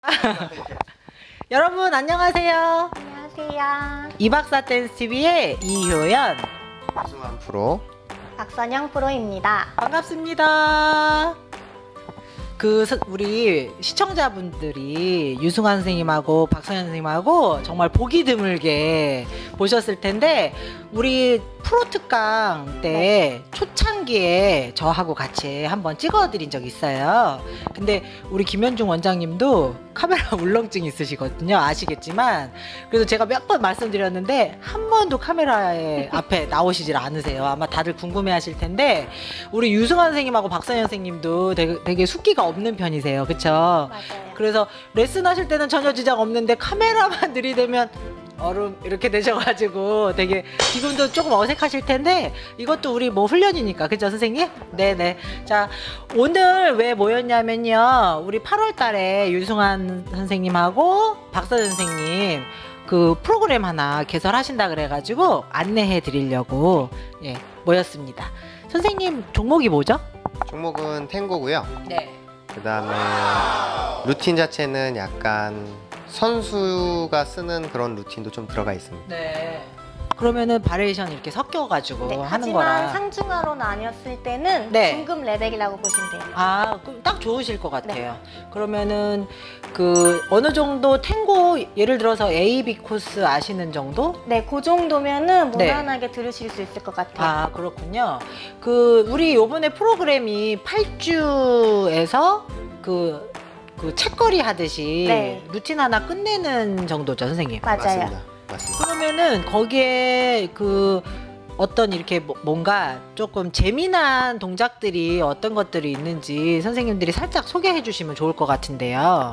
여러분 안녕하세요. 안녕하세요. 이박사 댄스TV의 이효연, 유승환 프로, 박선영 프로입니다. 반갑습니다. 우리 시청자분들이 유승환 선생님하고 박선영 선생님하고 정말 보기 드물게 보셨을 텐데, 우리 프로특강 때 초창기에 저하고 같이 한번 찍어드린 적 있어요. 근데 우리 김현중 원장님도 카메라 울렁증 있으시거든요. 아시겠지만. 그래서 제가 몇 번 말씀드렸는데 한 번도 카메라에 앞에 나오시질 않으세요. 아마 다들 궁금해 하실 텐데, 우리 유승환 선생님하고 박선영 선생님도 되게 숫기가 없는 편이세요. 그쵸? 맞아요. 그래서 레슨 하실 때는 전혀 지장 없는데 카메라만 들이대면 얼음 이렇게 되셔가지고 되게 지금도 조금 어색하실 텐데, 이것도 우리 뭐 훈련이니까. 그죠 선생님? 네네. 자, 오늘 왜 모였냐면요, 우리 8월 달에 유승환 선생님하고 박선영 선생님 그 프로그램 하나 개설하신다 그래가지고 안내해 드리려고 모였습니다. 선생님 종목이 뭐죠? 종목은 탱고고요. 네. 그 다음에 루틴 자체는 약간 선수가 쓰는 그런 루틴도 좀 들어가 있습니다. 네. 그러면은 바리에이션 이렇게 섞여가지고 하는 하지만 거라. 상중하로 나뉘었을 때는 네. 중급 레벨이라고 보시면 돼요. 아, 그럼 딱 좋으실 것 같아요. 그러면은 어느 정도 탱고, 예를 들어서 A, B 코스 아시는 정도? 네, 그 정도면은 네. 무난하게 들으실 수 있을 것 같아요. 아, 그렇군요. 우리 요번에 프로그램이 8주에서 책거리 하듯이 네. 루틴 하나 끝내는 정도죠, 선생님? 맞아요. 맞습니다. 그러면은 거기에 어떤 이렇게 뭔가 조금 재미난 동작들이 어떤 것들이 있는지 선생님들이 살짝 소개해 주시면 좋을 것 같은데요.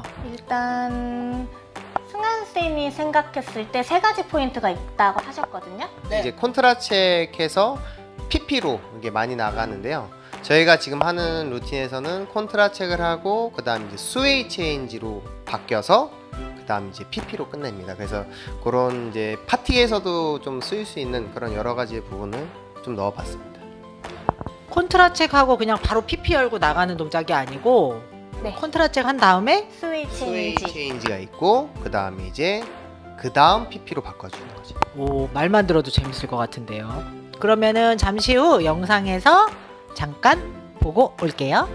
일단 승환 쌤이 생각했을 때 3가지 포인트가 있다고 하셨거든요. 네. 이제 콘트라책에서 PP로 이게 많이 나가는데요. 저희가 지금 하는 루틴에서는 콘트라책을 하고 그 다음 이제 스웨이 체인지로 바뀌어서 그 다음 이제 PP로 끝냅니다. 그래서 그런 이제 파티에서도 좀 쓰일 수 있는 그런 여러 가지 부분을 좀 넣어봤습니다. 콘트라책하고 그냥 바로 PP 열고 나가는 동작이 아니고, 네. 콘트라책 한 다음에 스웨이 스웨이 체인지. 체인지가 있고 그 다음에 이제 그 다음 PP로 바꿔주는 거죠. 말만 들어도 재밌을 것 같은데요. 그러면은 잠시 후 영상에서 잠깐 보고 올게요.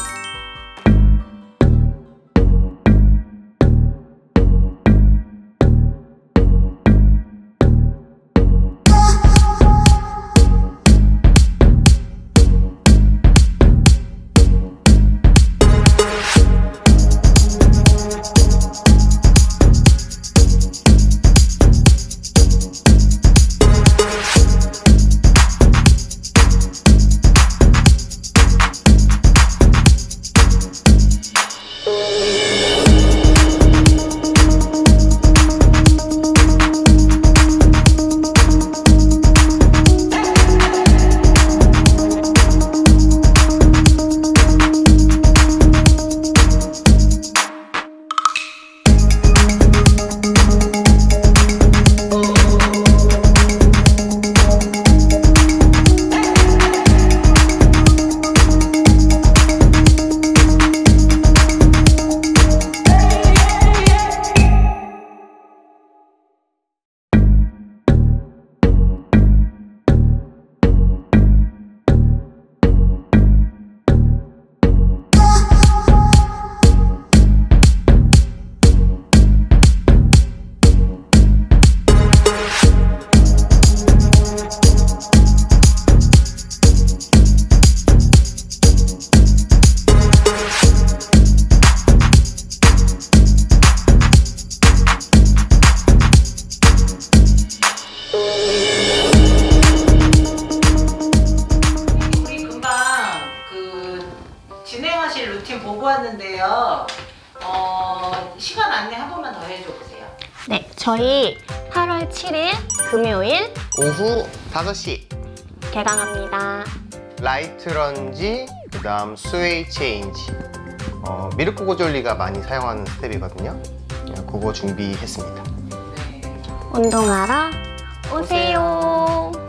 왔는데요. 시간 안내 한 번만 더 해줘 보세요. 네, 저희 8월 7일 금요일 오후 5시 개강합니다. 라이트 런지, 그 다음 스웨이 체인지, 미르코 고졸리가 많이 사용하는 스텝이거든요. 그거 준비했습니다. 네. 운동하러 오세요.